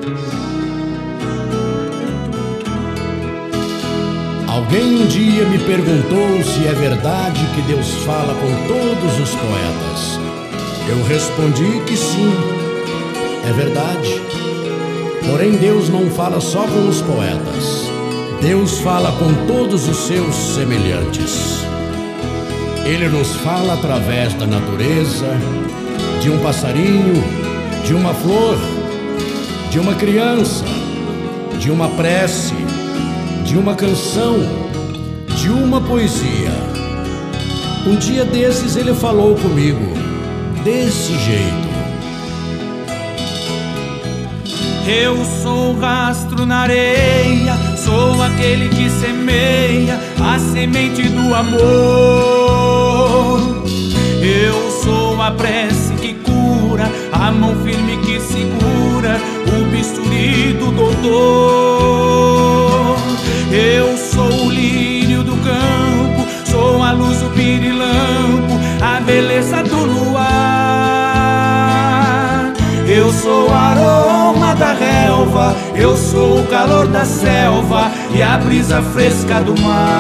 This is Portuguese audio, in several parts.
Alguém um dia me perguntou se é verdade que Deus fala com todos os poetas. Eu respondi que sim, é verdade. Porém, Deus não fala só com os poetas. Deus fala com todos os seus semelhantes. Ele nos fala através da natureza, de um passarinho, de uma flor, de uma criança, de uma prece, de uma canção, de uma poesia. Um dia desses ele falou comigo, desse jeito. Eu sou o rastro na areia, sou aquele que semeia a semente do amor. Eu sou a prece que cura, a mão firme que segura o bisturi do doutor. Eu sou o lírio do campo, sou a luz do pirilampo, a beleza do luar. Eu sou o aroma da relva, eu sou o calor da selva e a brisa fresca do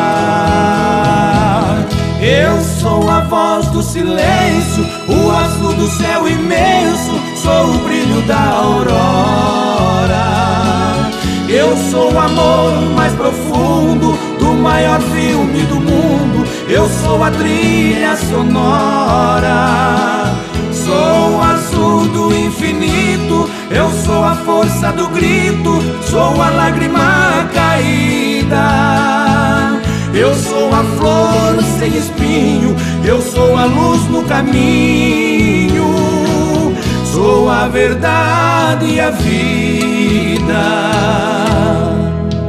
mar. Eu sou a voz do silêncio, o azul do céu imenso, sou o brilho da aurora. Eu sou o amor mais profundo do maior filme do mundo, eu sou a trilha sonora. Sou o azul do infinito, eu sou a força do grito, sou a lágrima caída. Eu sou a flor sem espinho, eu sou a luz no caminho, sou a verdade e a vida.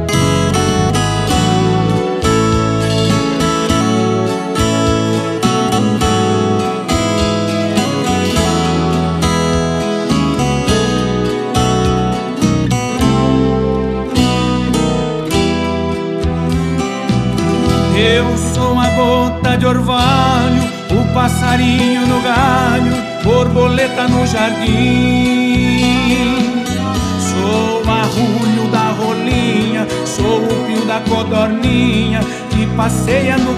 Eu sou a gota de orvalho, o passarinho no galho, borboleta no jardim. Sou o arrulho da rolinha, sou o pio da codorninha que passeia no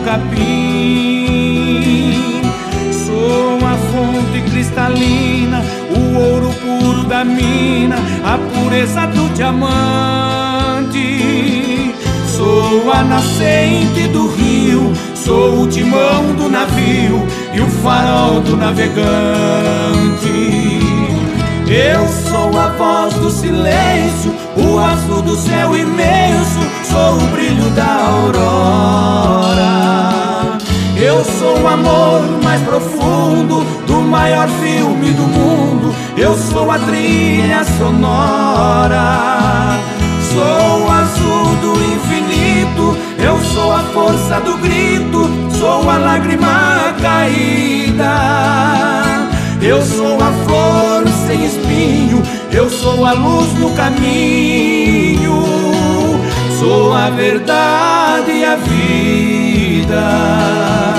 capim. Sou a fonte cristalina, o ouro puro da mina, a pureza do diamante. Sou a nascente do rio, sou o timão do navio e o farol do navegante. Eu sou a voz do silêncio, o azul do céu imenso, sou o brilho da aurora. Eu sou o amor mais profundo do maior filme do mundo, eu sou a trilha sonora. Sou o azul do infinito, eu sou a força do grito, sou a lágrima caída. Eu sou a flor sem espinho, eu sou a luz no caminho, sou a verdade e a vida.